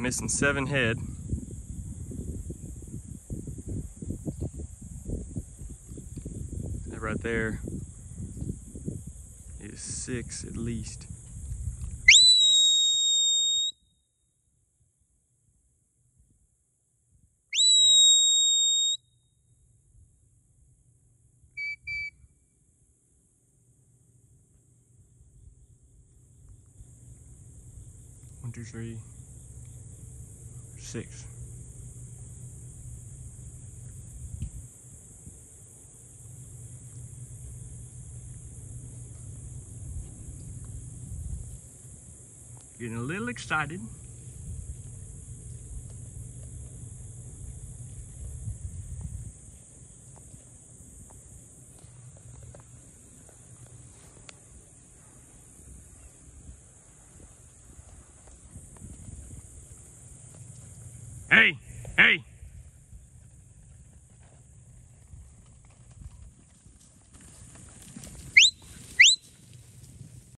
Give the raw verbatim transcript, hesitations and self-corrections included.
missing seven head. That right there is six at least. One, two, three, six. Getting a little excited. Hey, hey.